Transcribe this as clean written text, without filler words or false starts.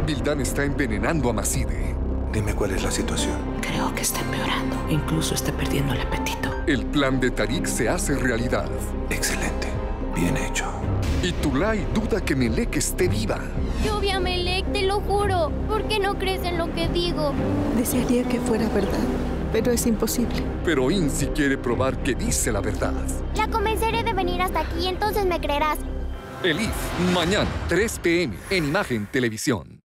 Vildan está envenenando a Macide. Dime cuál es la situación. Creo que está empeorando. Incluso está perdiendo el apetito. El plan de Tariq se hace realidad. Excelente. Bien hecho. Y Tulay duda que Melek esté viva. Yo vi a Melek, te lo juro. ¿Por qué no crees en lo que digo? Desearía que fuera verdad, pero es imposible. Pero Insi quiere probar que dice la verdad. La convenceré de venir hasta aquí, entonces me creerás. Elif, mañana, 3 p.m. en Imagen Televisión.